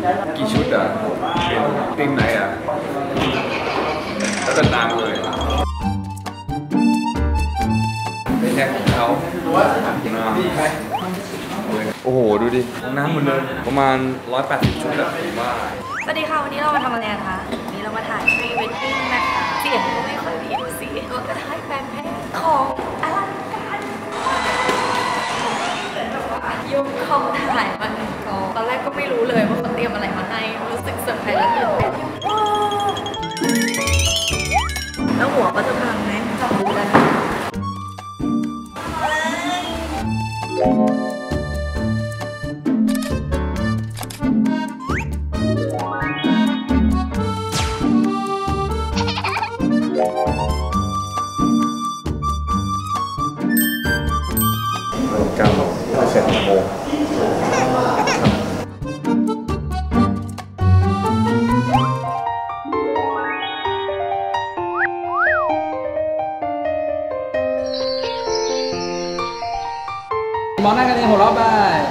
กี่ชุดอ่ะเป็นทีมไหนอ่ะแล้วก็ตามเลยเป็นแท็กของเขาโอ้โหดูดิห้องน้ำหมดเลยประมาณ180ชุดแบบผมว่าสวัสดีค่ะวันนี้เรามาทำอะไรคะวันนี้เรามาถ่ายพรีเวดดิ้งนะคะเสียงก็ไม่ค่อยดีดูสิเราจะถ่ายแฟนเพลงของอลังการยกคอมถ่ายมา1 กองตอนแรกก็ไม่รู้เลยว่าเขาเตรียมอะไรมาให้รู้สึกเซอร์ไพรส์และตื่นเต้นแล้วหัวก็จะพังไหมจับดูแล้วเสร็จโมงมองหน้ากันเองหัวเราะไป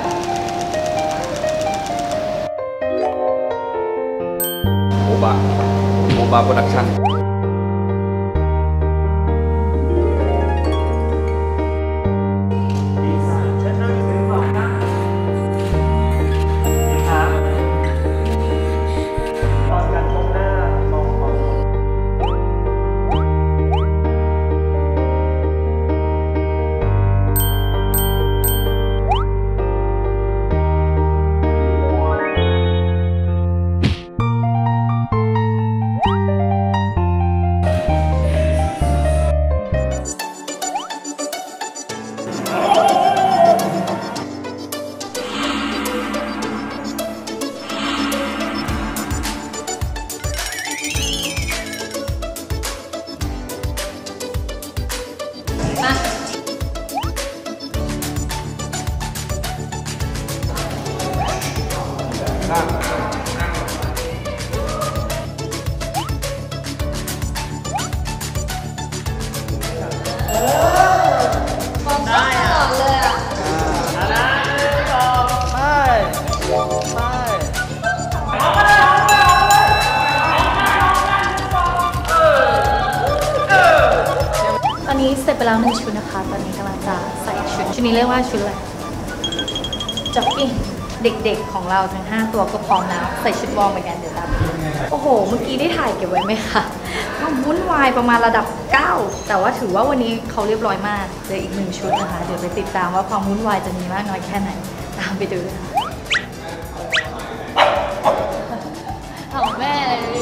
โอบาโปรดักชั่นตอนนี้เสร็จไปแล้ว1 ชุดนะคะตอนนี้กำลังจะใส่ชุดนี้เรียกว่าชุดอะไรจ็อกกิ้งเด็กๆของเราทั้ง5 ตัวก็พร้อมแล้วใส่ชุดวอร์มไปกันเดี๋ยวตามโอ้โหเมื่อกี้ได้ถ่ายเก็บไว้ไหมคะความวุ่นวายประมาณระดับ9แต่ว่าถือว่าวันนี้เขาเรียบร้อยมากเหลืออีก1 ชุดนะคะเดี๋ยวไปติดตามว่าความวุ่นวายจะมีมากน้อยแค่ไหนตามไปดูค่ะของแม่เลย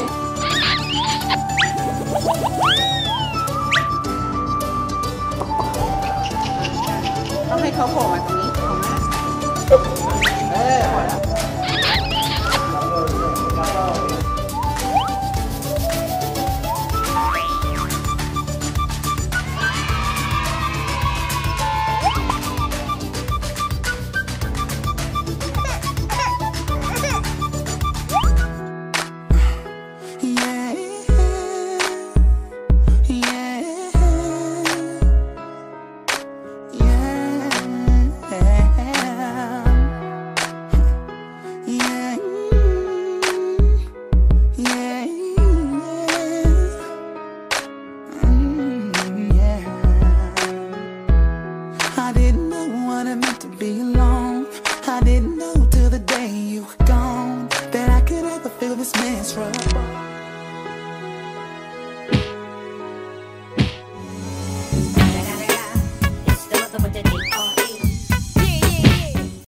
ต้องให้เขาโผล่มาตรงนี้ของแม่พอแล้วI didn't know what it meant to be alone. I didn't know till the day you